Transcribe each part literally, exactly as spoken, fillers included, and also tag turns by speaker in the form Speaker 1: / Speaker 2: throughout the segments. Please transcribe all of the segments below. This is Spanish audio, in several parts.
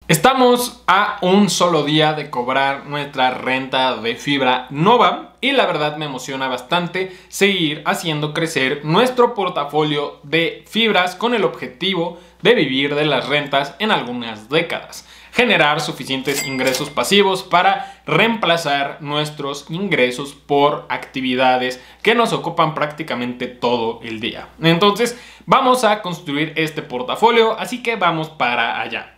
Speaker 1: Estamos a un solo día de cobrar nuestra renta de fibra Nova y la verdad me emociona bastante seguir haciendo crecer nuestro portafolio de fibras con el objetivo de vivir de las rentas en algunas décadas. Generar suficientes ingresos pasivos para reemplazar nuestros ingresos por actividades que nos ocupan prácticamente todo el día. Entonces vamos a construir este portafolio, así que vamos para allá.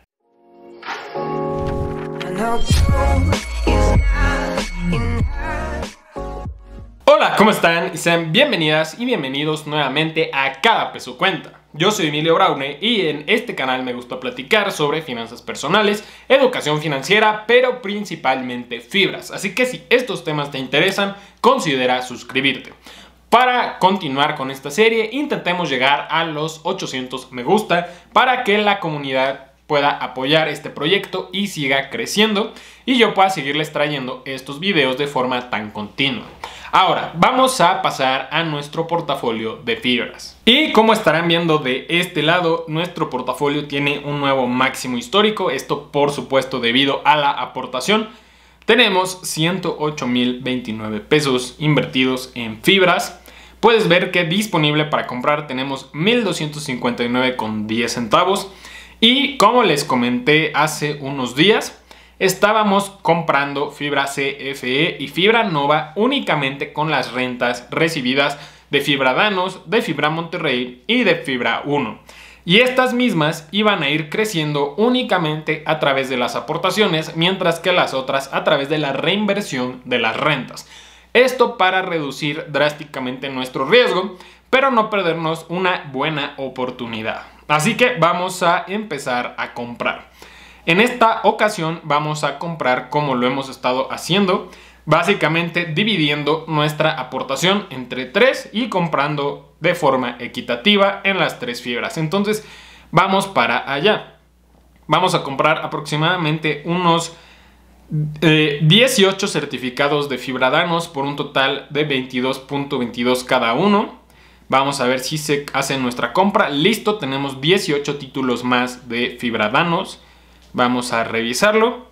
Speaker 1: Hola, ¿cómo están? Y sean bienvenidas y bienvenidos nuevamente a Cada Peso Cuenta. Yo soy Emilio Braune y en este canal me gusta platicar sobre finanzas personales, educación financiera, pero principalmente fibras. Así que si estos temas te interesan, considera suscribirte. Para continuar con esta serie, intentemos llegar a los ochocientos me gusta para que la comunidad pueda apoyar este proyecto y siga creciendo y yo pueda seguirles trayendo estos videos de forma tan continua. Ahora vamos a pasar a nuestro portafolio de fibras. Y como estarán viendo de este lado, nuestro portafolio tiene un nuevo máximo histórico. Esto por supuesto debido a la aportación. Tenemos ciento ocho mil veintinueve pesos invertidos en fibras. Puedes ver que disponible para comprar tenemos mil doscientos cincuenta y nueve con diez centavos. Y como les comenté hace unos días, estábamos comprando fibra C F E y fibra Nova únicamente con las rentas recibidas de Fibra Danos, de Fibra Monterrey y de Fibra uno. Y estas mismas iban a ir creciendo únicamente a través de las aportaciones, mientras que las otras a través de la reinversión de las rentas. Esto para reducir drásticamente nuestro riesgo, pero no perdernos una buena oportunidad. Así que vamos a empezar a comprar. En esta ocasión vamos a comprar como lo hemos estado haciendo, básicamente dividiendo nuestra aportación entre tres y comprando de forma equitativa en las tres fibras. Entonces vamos para allá. Vamos a comprar aproximadamente unos eh, dieciocho certificados de Fibra Danos por un total de veintidós punto veintidós cada uno. Vamos a ver si se hace nuestra compra. Listo, tenemos dieciocho títulos más de Fibra Danos. Vamos a revisarlo.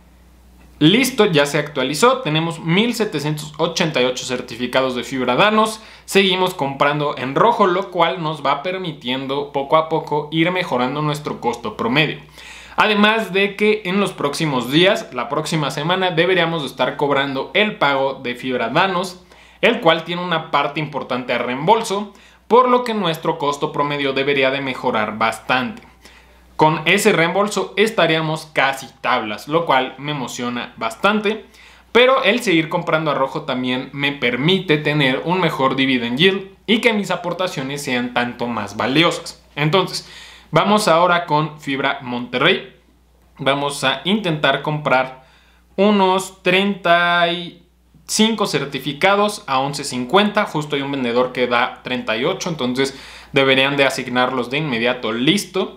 Speaker 1: Listo, ya se actualizó. Tenemos mil setecientos ochenta y ocho certificados de Fibra Danos. Seguimos comprando en rojo, lo cual nos va permitiendo poco a poco ir mejorando nuestro costo promedio. Además de que en los próximos días, la próxima semana, deberíamos estar cobrando el pago de Fibra Danos, el cual tiene una parte importante a reembolso, por lo que nuestro costo promedio debería de mejorar bastante. Con ese reembolso estaríamos casi tablas, lo cual me emociona bastante, pero el seguir comprando a rojo también me permite tener un mejor dividend yield y que mis aportaciones sean tanto más valiosas. Entonces, vamos ahora con Fibra Monterrey. Vamos a intentar comprar unos treinta y cinco certificados a once cincuenta. Justo hay un vendedor que da treinta y ocho, entonces deberían de asignarlos de inmediato. Listo.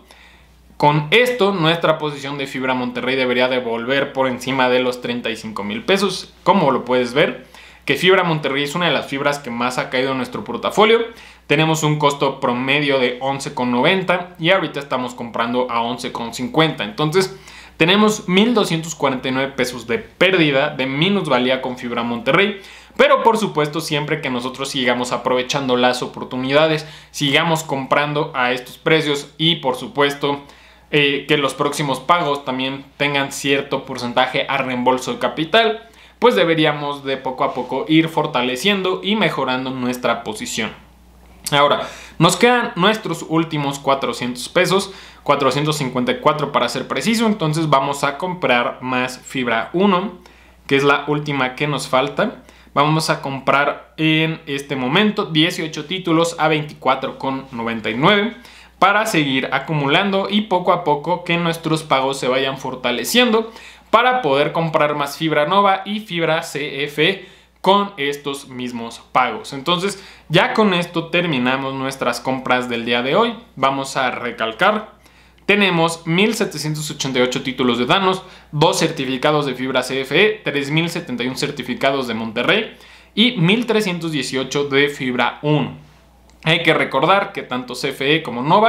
Speaker 1: Con esto nuestra posición de Fibra Monterrey debería de volver por encima de los treinta y cinco mil pesos. Como lo puedes ver, que Fibra Monterrey es una de las fibras que más ha caído en nuestro portafolio. Tenemos un costo promedio de once con noventa y ahorita estamos comprando a once con cincuenta. Entonces tenemos mil doscientos cuarenta y nueve pesos de pérdida, de minusvalía con Fibra Monterrey. Pero por supuesto, siempre que nosotros sigamos aprovechando las oportunidades, sigamos comprando a estos precios y por supuesto eh, que los próximos pagos también tengan cierto porcentaje a reembolso de capital, pues deberíamos de poco a poco ir fortaleciendo y mejorando nuestra posición. Ahora, nos quedan nuestros últimos cuatrocientos pesos, cuatrocientos cincuenta y cuatro para ser preciso, entonces vamos a comprar más Fibra uno, que es la última que nos falta. Vamos a comprar en este momento dieciocho títulos a veinticuatro con noventa y nueve para seguir acumulando y poco a poco que nuestros pagos se vayan fortaleciendo para poder comprar más Fibra Nova y Fibra C F E con estos mismos pagos. Entonces ya con esto terminamos nuestras compras del día de hoy. Vamos a recalcar: tenemos mil setecientos ochenta y ocho títulos de Danos, dos certificados de Fibra C F E, tres mil setenta y uno certificados de Monterrey y mil trescientos dieciocho de Fibra uno. Hay que recordar que tanto C F E como Nova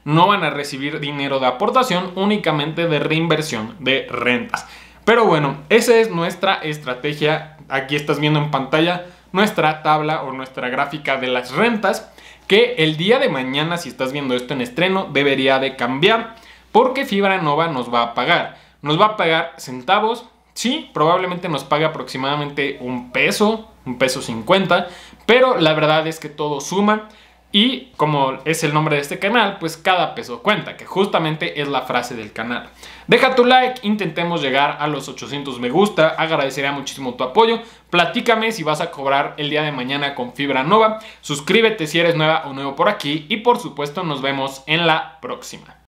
Speaker 1: no van a recibir dinero de aportación, únicamente de reinversión de rentas. Pero bueno, esa es nuestra estrategia. Aquí estás viendo en pantalla nuestra tabla o nuestra gráfica de las rentas, que el día de mañana, si estás viendo esto en estreno, debería de cambiar, porque Fibra Nova nos va a pagar. Nos va a pagar centavos, sí, probablemente nos pague aproximadamente un peso, un peso cincuenta, pero la verdad es que todo suma. Y como es el nombre de este canal, pues cada peso cuenta, que justamente es la frase del canal. Deja tu like, intentemos llegar a los ochocientos me gusta, agradecería muchísimo tu apoyo. Platícame si vas a cobrar el día de mañana con Fibra Nova. Suscríbete si eres nueva o nuevo por aquí y por supuesto nos vemos en la próxima.